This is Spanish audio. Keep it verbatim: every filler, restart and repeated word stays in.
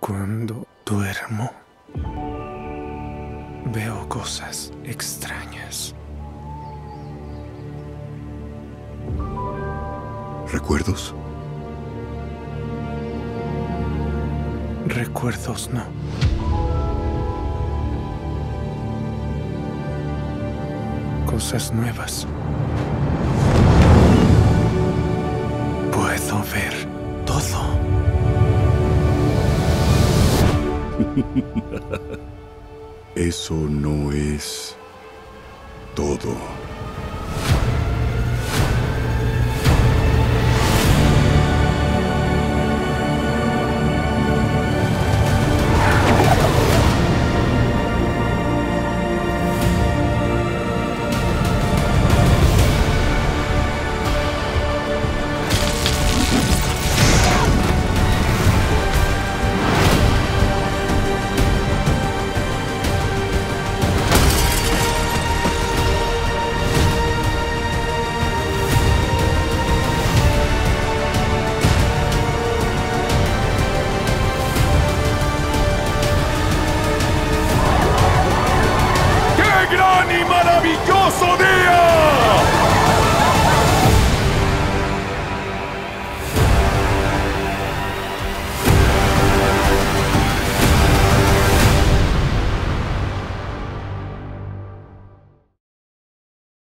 Cuando duermo, veo cosas extrañas. ¿Recuerdos? Recuerdos no. Cosas nuevas. Puedo ver todo. Eso no es todo. ¡Qué gran y maravilloso día!